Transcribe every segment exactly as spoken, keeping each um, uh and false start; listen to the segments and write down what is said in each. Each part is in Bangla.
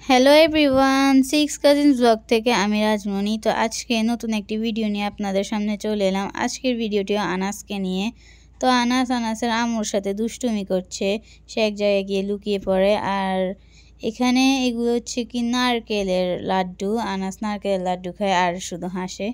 Hello everyone, six cousins vlog থেকে আমি রাজমণি। তো আজকে নতুন একটি ভিডিও নিয়ে আপনাদের সামনে চলে এলাম। আজকের ভিডিওটিও আনাসকে নিয়ে। তো আনাস আনাসের আম্মুর সাথে দুষ্টুমি করছে, সে এক জায়গায় গিয়ে লুকিয়ে পড়ে। আর এখানে এগুলো হচ্ছে কি নারকেলের লাড্ডু। আনাস নারকেলের লাড্ডু খায় আর শুধু হাসে।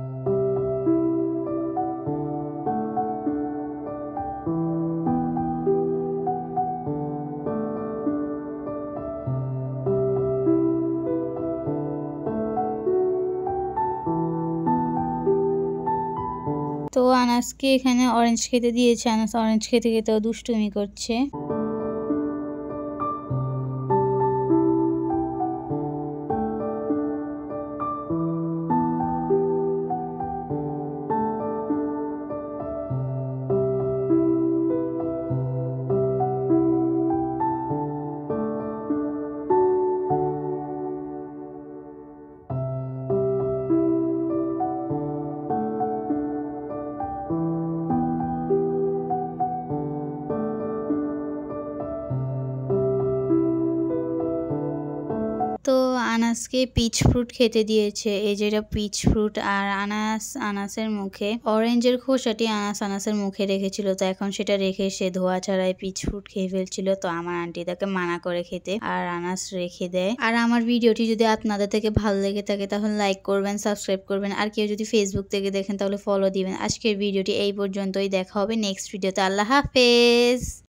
তো আনাসকে এখানে অরেঞ্জ খেতে দিয়েছে, আনাস অরেঞ্জ খেতে খেতেও দুষ্টুমি করছে। তো আনাসকে পিচ ফ্রুট খেতে দিয়েছে, এই যেটা পিচ ফ্রুট। আর আনাস আনাসের মুখে অরেঞ্জের খোসাটি আনাস আনাসের মুখে রেখেছিল, তো এখন সেটা রেখে সে ধোয়া ছাড়াই পিচ ফ্রুট খেয়ে ফেলছিল। তো আমার আন্টি তাকে মানা করে খেতে, আর আনাস রেখে দেয়। আর আমার ভিডিওটি যদি আপনাদের থেকে ভালো লেগে থাকে তাহলে লাইক করবেন, সাবস্ক্রাইব করবেন। আর কেউ যদি ফেসবুক থেকে দেখেন তাহলে ফলো দিবেন। আজকের ভিডিওটি এই পর্যন্তই, দেখা হবে নেক্সট ভিডিওতে। আল্লাহ হাফেজ।